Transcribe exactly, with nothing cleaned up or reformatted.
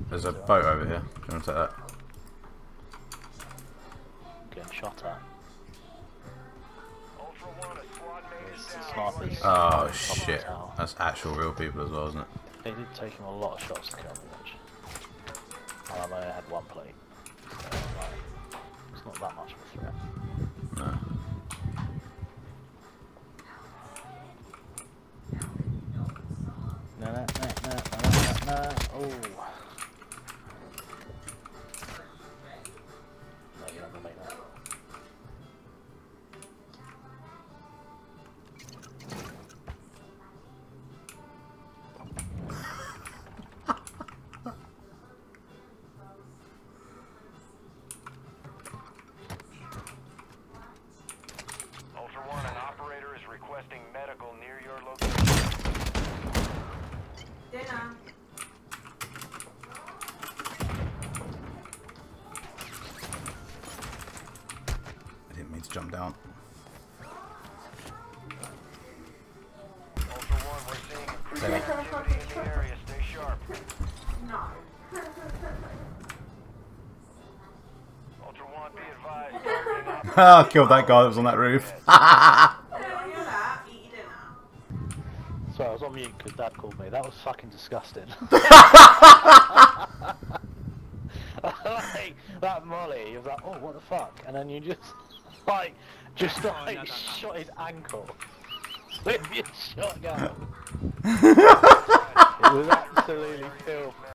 There's a boat over here. Do you want to take that? Getting shot at. Snipers. Oh shit. That's actual real people as well, isn't it? They did take him a lot of shots to kill me, actually. And I only had one plate. So, like, it's not that much of a threat. No. No, no, no, no, no, no, no. Oh. No, you're not gonna make that. Ultra One, an operator is requesting medical near your location. Dinner. I didn't mean to jump down. Ultra One, we're seeing increased activity in the area. Stay sharp. No. Ultra One, be advised. targeting op- Ah, killed that guy that was on that roof. Sorry, I was on mute because Dad called me. That was fucking disgusting. Like, that Molly, he was like, oh, what the fuck? And then you just, like, just like, oh, no, no, no. shot his ankle with your shotgun. It was absolutely filthy.